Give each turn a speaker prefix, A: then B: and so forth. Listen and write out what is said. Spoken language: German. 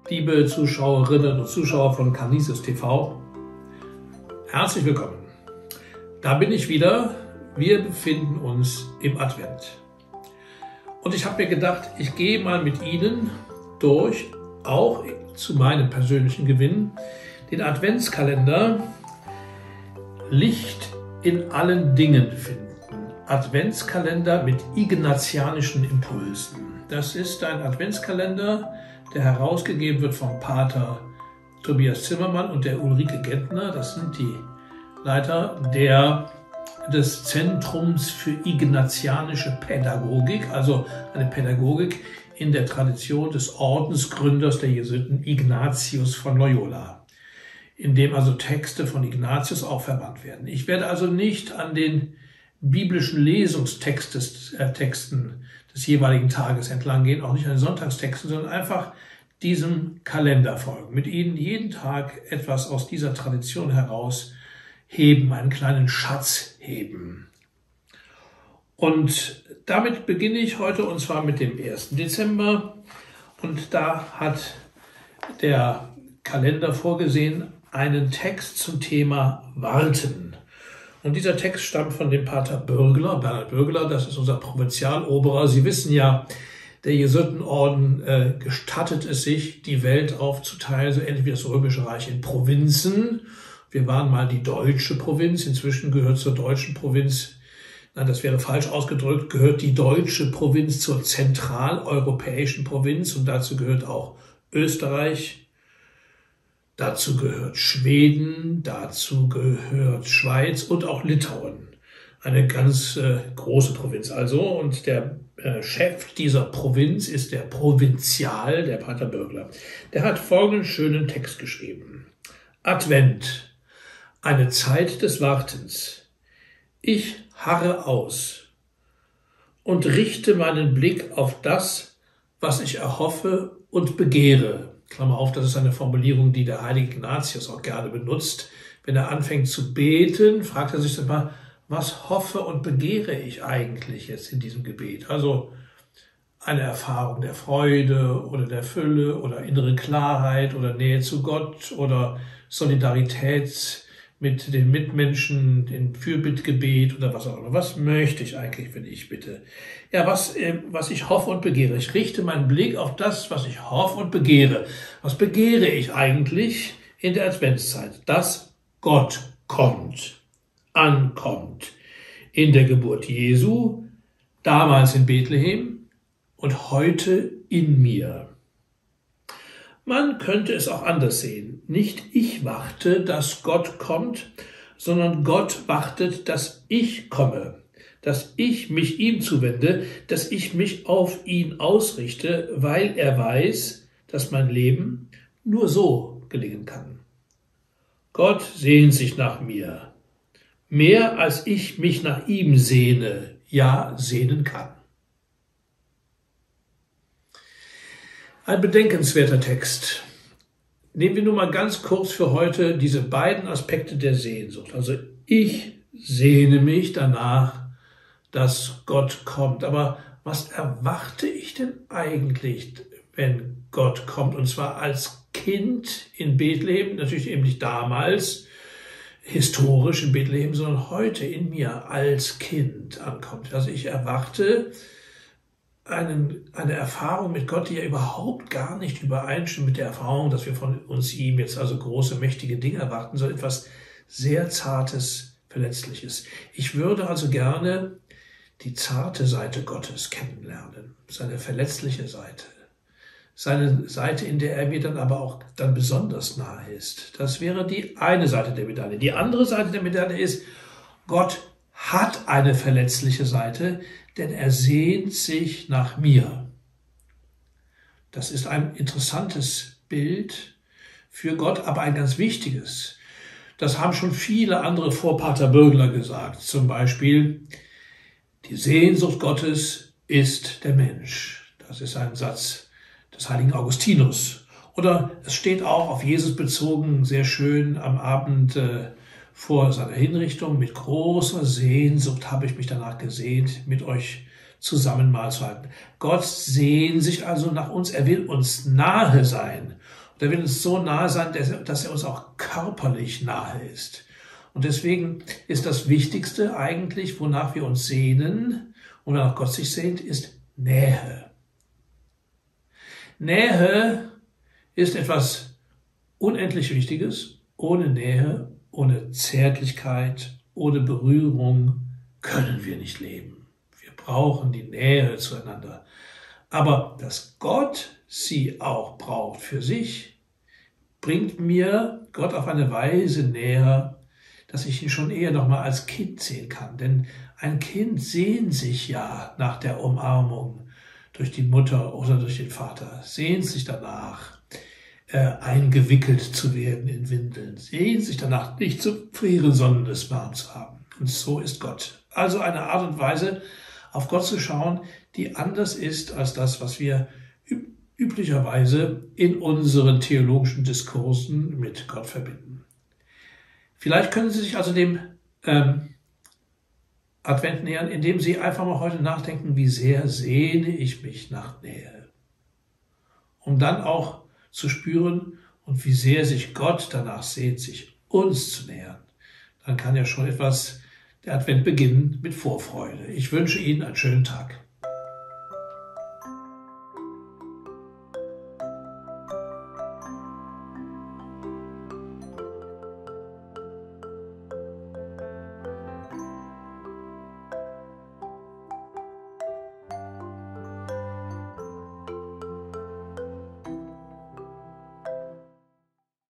A: liebe Zuschauerinnen und Zuschauer von Canisius TV, herzlich willkommen. Da bin ich wieder. Wir befinden uns im Advent. Und ich habe mir gedacht, ich gehe mal mit Ihnen durch, auch zu meinem persönlichen Gewinn, den Adventskalender Licht in allen Dingen finden. Adventskalender mit ignatianischen Impulsen. Das ist ein Adventskalender, der herausgegeben wird vom Pater Tobias Zimmermann und der Ulrike Gentner. Das sind die Leiter des Zentrums für ignatianische Pädagogik, also eine Pädagogik in der Tradition des Ordensgründers der Jesuiten Ignatius von Loyola, in dem also Texte von Ignatius auch verwandt werden. Ich werde also nicht an den biblischen Lesungstexten des jeweiligen Tages entlang gehen, auch nicht an den Sonntagstexten, sondern einfach diesem Kalender folgen. Mit Ihnen jeden Tag etwas aus dieser Tradition herausheben, einen kleinen Schatz heben. Und damit beginne ich heute, und zwar mit dem 1. Dezember. Und da hat der Kalender vorgesehen einen Text zum Thema Warten. Und dieser Text stammt von dem Pater Bürgler, Bernhard Bürgler, das ist unser Provinzialoberer. Sie wissen ja, der Jesuitenorden gestattet es sich, die Welt aufzuteilen, so ähnlich wie das Römische Reich in Provinzen. Wir waren mal die deutsche Provinz, inzwischen gehört zur deutschen Provinz, nein, das wäre falsch ausgedrückt, gehört die deutsche Provinz zur zentraleuropäischen Provinz und dazu gehört auch Österreich. Dazu gehört Schweden, dazu gehört Schweiz und auch Litauen. Eine ganz große Provinz also. Und der Chef dieser Provinz ist der Provinzial, der Pater Bürgler. Der hat folgenden schönen Text geschrieben. Advent, eine Zeit des Wartens. Ich harre aus und richte meinen Blick auf das, was ich erhoffe und begehre. Klammer auf, das ist eine Formulierung, die der heilige Ignatius auch gerne benutzt. Wenn er anfängt zu beten, fragt er sich dann mal, was hoffe und begehre ich eigentlich jetzt in diesem Gebet? Also eine Erfahrung der Freude oder der Fülle oder innere Klarheit oder Nähe zu Gott oder Solidarität mit den Mitmenschen, den Fürbittgebet oder was auch immer. Was möchte ich eigentlich, wenn ich bitte? Ja, was ich hoffe und begehre. Ich richte meinen Blick auf das, was ich hoffe und begehre. Was begehre ich eigentlich in der Adventszeit? Dass Gott kommt, ankommt in der Geburt Jesu, damals in Bethlehem und heute in mir. Man könnte es auch anders sehen. Nicht ich warte, dass Gott kommt, sondern Gott wartet, dass ich komme, dass ich mich ihm zuwende, dass ich mich auf ihn ausrichte, weil er weiß, dass mein Leben nur so gelingen kann. Gott sehnt sich nach mir, mehr als ich mich nach ihm sehne, ja sehnen kann. Ein bedenkenswerter Text. Nehmen wir nur mal ganz kurz für heute diese beiden Aspekte der Sehnsucht. Also ich sehne mich danach, dass Gott kommt. Aber was erwarte ich denn eigentlich, wenn Gott kommt? Und zwar als Kind in Bethlehem, natürlich eben nicht damals, historisch in Bethlehem, sondern heute in mir als Kind ankommt. Also ich erwarte eine Erfahrung mit Gott, die ja überhaupt gar nicht übereinstimmt mit der Erfahrung, dass wir von uns ihm jetzt also große, mächtige Dinge erwarten, sondern etwas sehr Zartes, Verletzliches. Ich würde also gerne die zarte Seite Gottes kennenlernen, seine verletzliche Seite, seine Seite, in der er mir dann aber auch dann besonders nahe ist. Das wäre die eine Seite der Medaille. Die andere Seite der Medaille ist, Gott hat eine verletzliche Seite, denn er sehnt sich nach mir. Das ist ein interessantes Bild für Gott, aber ein ganz wichtiges. Das haben schon viele andere vor Pater Bürgler gesagt. Zum Beispiel, die Sehnsucht Gottes ist der Mensch. Das ist ein Satz des heiligen Augustinus. Oder es steht auch auf Jesus bezogen, sehr schön am Abend vor seiner Hinrichtung, mit großer Sehnsucht habe ich mich danach gesehnt, mit euch zusammen Mahl zu halten. Gott sehnt sich also nach uns, er will uns nahe sein. Und er will uns so nahe sein, dass er uns auch körperlich nahe ist. Und deswegen ist das Wichtigste eigentlich, wonach wir uns sehnen und wonach Gott sich sehnt, ist Nähe. Nähe ist etwas unendlich Wichtiges. Ohne Nähe, ohne Zärtlichkeit, ohne Berührung können wir nicht leben. Wir brauchen die Nähe zueinander. Aber dass Gott sie auch braucht für sich, bringt mir Gott auf eine Weise näher, dass ich ihn schon eher noch mal als Kind sehen kann. Denn ein Kind sehnt sich ja nach der Umarmung durch die Mutter oder durch den Vater, sehnt sich danach, eingewickelt zu werden in Windeln, sehnt sich danach, nicht zu frieren, sondern es warm zu haben. Und so ist Gott. Also eine Art und Weise, auf Gott zu schauen, die anders ist als das, was wir üblicherweise in unseren theologischen Diskursen mit Gott verbinden. Vielleicht können Sie sich also dem Advent nähern, indem Sie einfach mal heute nachdenken, wie sehr sehne ich mich nach Nähe. Um dann auch zu spüren, und wie sehr sich Gott danach sehnt, sich uns zu nähern. Dann kann ja schon etwas der Advent beginnen mit Vorfreude. Ich wünsche Ihnen einen schönen Tag.